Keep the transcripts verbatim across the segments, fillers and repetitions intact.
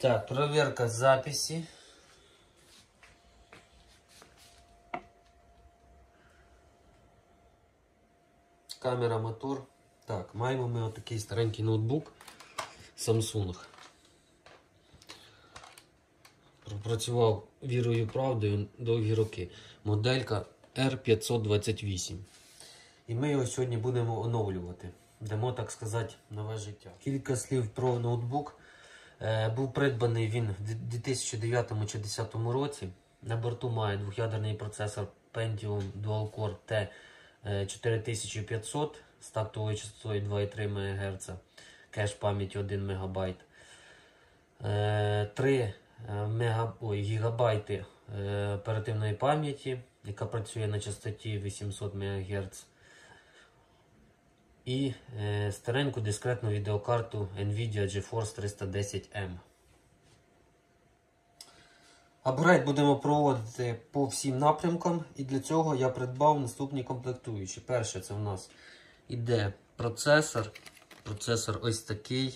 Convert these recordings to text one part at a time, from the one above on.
Так, проверка записи. Камера, мотор. Так, маємо ми отакий старенький ноутбук Samsung. Пропрацював вірою і правдою довгі роки. Моделька Р п'ятсот двадцять вісім. І ми його сьогодні будемо оновлювати. Дамо, так сказати, нове життя. Кілька слів про ноутбук. Е, був придбаний він в дві тисячі дев'ятому чи дві тисячі десятому році. На борту має двох'ядерний процесор Pentium Dual Core T чотири тисячі п'ятсот з тактовою частотою два і три мегагерца, кеш пам'яті один мегабайт, е, три мега... Ой, гігабайти е, оперативної пам'яті, яка працює на частоті вісімсот мегагерц, і е, стареньку дискретну відеокарту NVIDIA GeForce триста десять ем. Апгрейд будемо проводити по всім напрямкам, і для цього я придбав наступні комплектуючі. Перше, це в нас іде процесор. Процесор ось такий.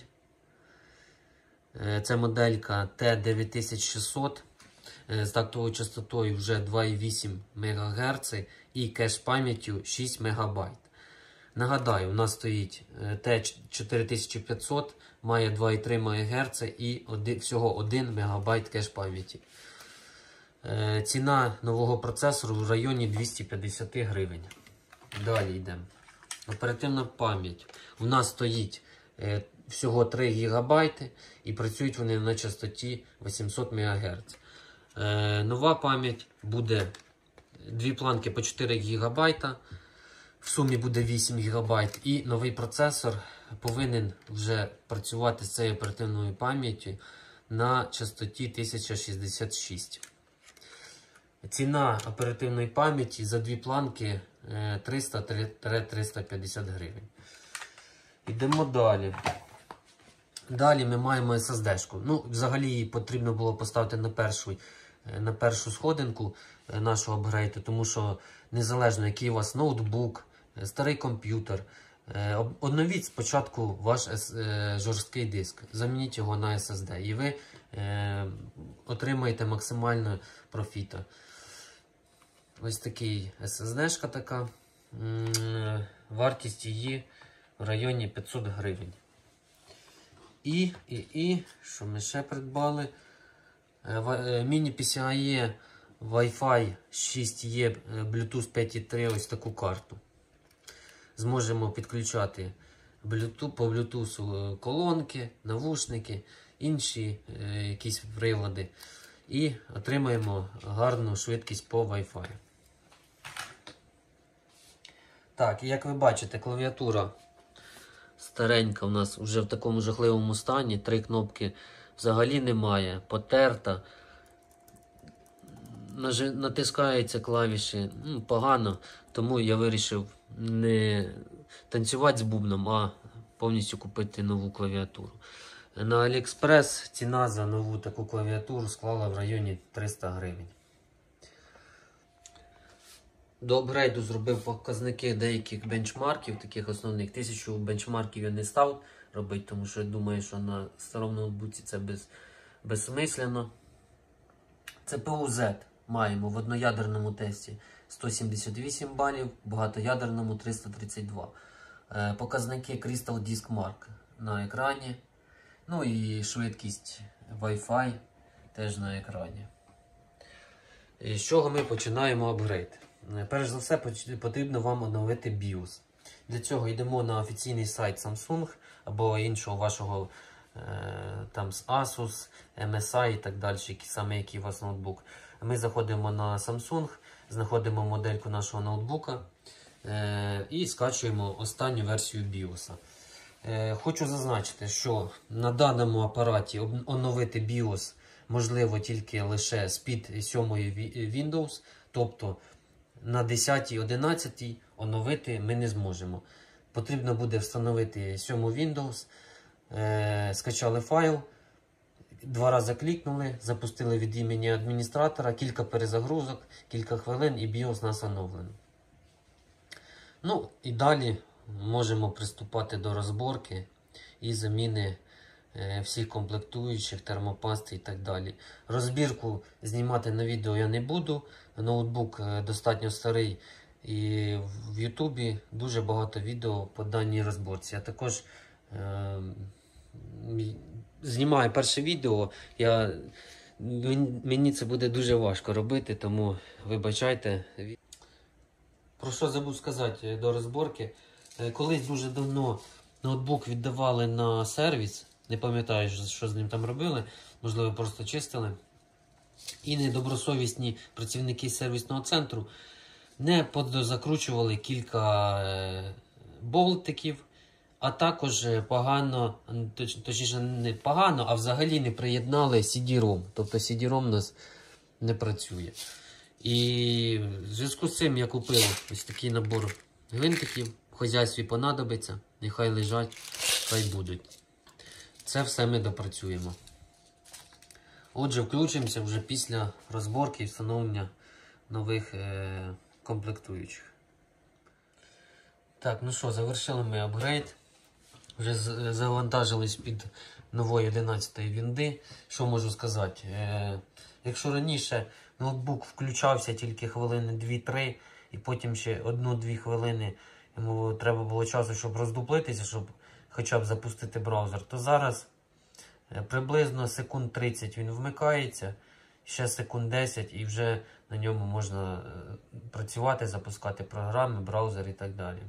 Це моделька Т дев'ять тисяч шістсот з тактовою частотою вже два і вісім мегагерц і кеш пам'яттю шість мегабайт. Нагадаю, у нас стоїть Т чотири тисячі п'ятсот, має два і три мегагерц і всього один мегабайт кеш пам'яті. Ціна нового процесору в районі двісті п'ятдесят гривень. Далі йдемо. Оперативна пам'ять. У нас стоїть всього три гігабайти і працюють вони на частоті вісімсот мегагерц. Нова пам'ять буде дві планки по чотири гігабайта. В сумі буде вісім гігабайт. І новий процесор повинен вже працювати з цією оперативною пам'яттю на частоті тисяча шістдесят шість. Ціна оперативної пам'яті за дві планки триста - триста п'ятдесят гривень. Йдемо далі. Далі ми маємо ес ес ді-шку. Ну, взагалі її потрібно було поставити на першу, на першу сходинку нашого апгрейду, тому що незалежно який у вас ноутбук, старий комп'ютер, обновіть спочатку ваш жорсткий диск, замініть його на ес ес ді і ви е, отримаєте максимально профіту. Ось такий ес ес ді-шка така, вартість її в районі п'ятсот гривень. І, і, і, що ми ще придбали? Міні-пі сі ай і, Wi-Fi шість і, Bluetooth п'ять і три, ось таку карту. Зможемо підключати Bluetooth, по Bluetooth колонки, навушники, інші е, якісь прилади. І отримаємо гарну швидкість по Wi-Fi. Так, і як ви бачите, клавіатура старенька у нас вже в такому жахливому стані. Три кнопки взагалі немає, потерта. Натискаються клавіші ну, погано, тому я вирішив не танцювати з бубном, а повністю купити нову клавіатуру. На AliExpress ціна за нову таку клавіатуру склала в районі триста гривень. До апгрейду зробив показники деяких бенчмарків, таких основних. Тисячу бенчмарків я не став робити, тому що я думаю, що на старому ноутбуці це без, безсмислено. це пе у зет маємо в одноядерному тесті сто сімдесят вісім балів, в багатоядерному триста тридцять два. Показники Crystal Disk Mark на екрані. Ну і швидкість Wi-Fi теж на екрані. І з чого ми починаємо апгрейд? Перш за все потрібно вам оновити біос. Для цього йдемо на офіційний сайт Samsung або іншого вашого там з Asus, ем ес ай і так далі, саме який у вас ноутбук. Ми заходимо на Samsung, знаходимо модельку нашого ноутбука і скачуємо останню версію біоса. Хочу зазначити, що на даному апараті оновити біос можливо тільки лише з-під сьомої Windows, тобто на десятій, одинадцятій оновити ми не зможемо. Потрібно буде встановити сьому Windows, е, скачали файл, два рази клікнули, запустили від імені адміністратора, кілька перезагрузок, кілька хвилин і біос у нас оновлено. Ну і далі можемо приступати до розборки і заміни всіх комплектуючих, термопасти і так далі. Розбірку знімати на відео я не буду. Ноутбук достатньо старий і в Ютубі дуже багато відео по даній розборці. Я також е знімаю перше відео. Я Мені це буде дуже важко робити, тому вибачайте. Про що забув сказати до розборки. Колись дуже давно ноутбук віддавали на сервіс. Не пам'ятаю, що з ним там робили. Можливо, просто чистили. І недобросовісні працівники сервісного центру не подзакручували кілька болтиків, а також погано, точніше не погано, а взагалі не приєднали сі ді-ром. Тобто сі ді-ром у нас не працює. І в зв'язку з цим я купив ось такий набор гвинтиків. В хазяйстві понадобиться, нехай лежать, хай будуть. Це все ми допрацюємо. Отже, включимося вже після розборки і встановлення нових е комплектуючих. Так, ну що, завершили ми апгрейд. Вже завантажились під нової одинадцятої вінди. Що можу сказати? Е, якщо раніше ноутбук включався тільки хвилини дві-три, і потім ще одну-дві хвилини йому треба було часу, щоб роздуплитися, щоб хоча б запустити браузер, то зараз приблизно секунд тридцять він вмикається, ще секунд десять і вже на ньому можна працювати, запускати програми, браузер і так далі.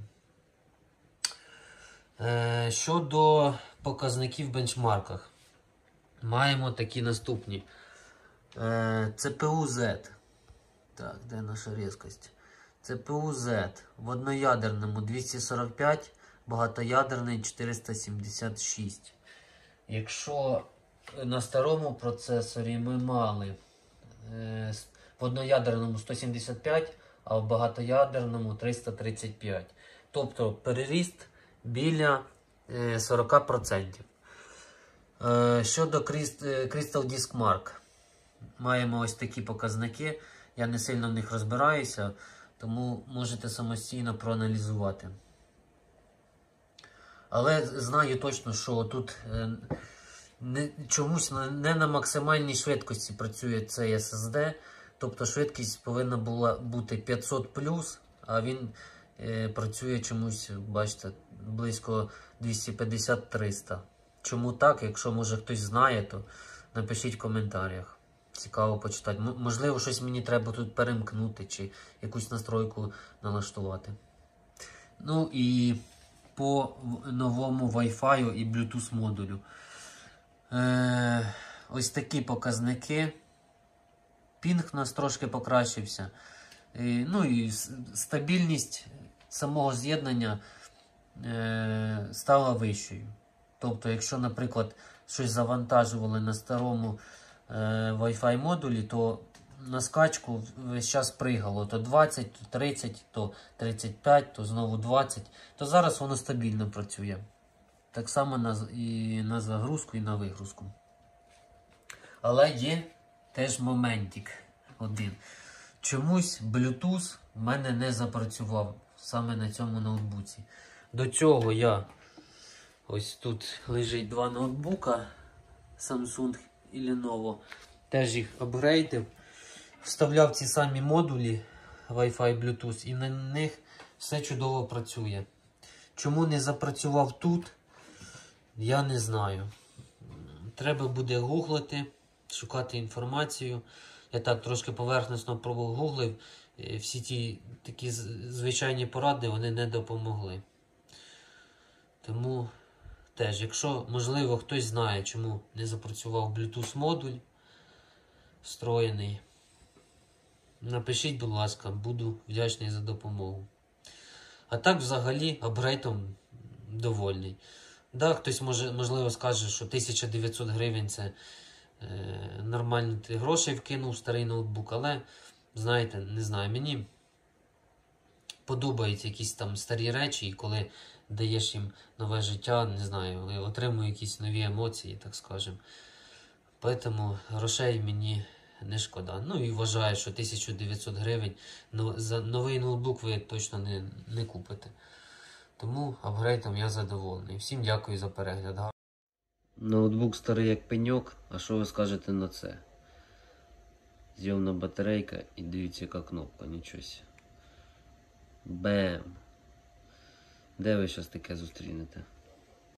Щодо показників в бенчмарках, маємо такі наступні. це пе у зет. Так, де наша різкость? це пе у зет в одноядерному двісті сорок п'ять, багатоядерний чотириста сімдесят шість. Якщо на старому процесорі ми мали е, в одноядерному сто сімдесят п'ять, а в багатоядерному триста тридцять п'ять. Тобто переріст біля е, сорок відсотків. Е, щодо Crystal Disk Mark, маємо ось такі показники. Я не сильно в них розбираюся, тому можете самостійно проаналізувати. Але знаю точно, що тут е, не, чомусь не на максимальній швидкості працює цей ес ес ді. Тобто швидкість повинна була бути п'ятсот плюс, а він е, працює чомусь, бачите, близько двісті п'ятдесят - триста. Чому так? Якщо може хтось знає, то напишіть в коментарях. Цікаво почитати. М можливо, щось мені треба тут перемкнути чи якусь настройку налаштувати. Ну і по новому Wi-Fi і Bluetooth модулю. Е, ось такі показники. Пінг у нас трошки покращився. Е, ну і стабільність самого з'єднання е, стала вищою. Тобто, якщо, наприклад, щось завантажували на старому е, Wi-Fi модулі, то на скачку весь час пригало. То двадцять, то тридцять, то тридцять п'ять, то знову двадцять. То зараз воно стабільно працює. Так само на, і на загрузку, і на вигрузку. Але є теж моментик один. Чомусь Bluetooth в мене не запрацював саме на цьому ноутбуці. До цього я... Ось тут лежить два ноутбука Samsung і Lenovo. Теж їх апгрейдив. Вставляв ці самі модулі Wi-Fi Bluetooth і на них все чудово працює. Чому не запрацював тут, я не знаю. Треба буде гуглити, шукати інформацію. Я так трошки поверхносно прогуглив. Всі ті такі звичайні поради, вони не допомогли. Тому теж, якщо, можливо, хтось знає, чому не запрацював Bluetooth модуль встроєний, напишіть, будь ласка, буду вдячний за допомогу. А так, взагалі, апгрейдом довольний. Да, хтось, може, можливо, скаже, що тисяча дев'ятсот гривень це е, нормально ти грошей вкинув в старий ноутбук, але, знаєте, не знаю, мені подобаються якісь там старі речі, і коли даєш їм нове життя, не знаю, отримую якісь нові емоції, так скажемо. Тому грошей мені не шкода. Ну і вважаю, що тисяча дев'ятсот гривень за новий ноутбук ви точно не, не купите. Тому апгрейдом я задоволений. Всім дякую за перегляд. Ноутбук старий як пеньок, а що ви скажете на це? Зйомна батарейка і дивіться яка кнопка, нічого себе. Бем! Де ви зараз таке зустрінете?